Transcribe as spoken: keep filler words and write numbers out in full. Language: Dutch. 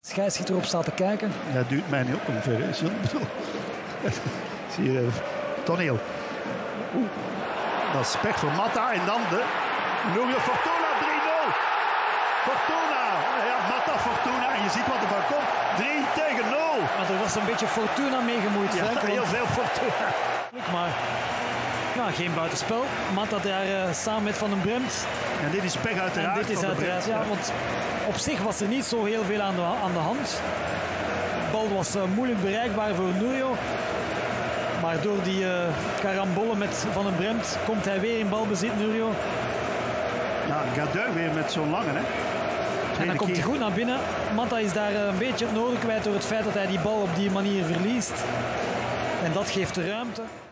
Scheidsrechter erop staat te kijken. Ja, dat duurt mij niet op ongeveer. Hè. Zie je uh, toneel. Oeh. Dat is pech voor Mata en dan de Nurio Fortuna drie nul. Fortuna. Ja, Mata Fortuna en je ziet wat er van komt. drie tegen nul. Maar er was een beetje Fortuna mee gemoeid. Ja, Frank, heel want... veel Fortuna. Maar nou, geen buitenspel. Mata daar uh, samen met Van den Bremt. En dit is pech uiteraard. En dit is uiteraard, ja, want op zich was er niet zo heel veel aan de, aan de hand. De bal was uh, moeilijk bereikbaar voor Nurio. Maar door die uh, karambolle met Van den Bremt komt hij weer in balbezit, Nurio. Ja, Gadeu weer met zo'n lange, hè. Tweede en dan komt keer. hij goed naar binnen. Mata is daar uh, een beetje het nodig kwijt door het feit dat hij die bal op die manier verliest. En dat geeft de ruimte.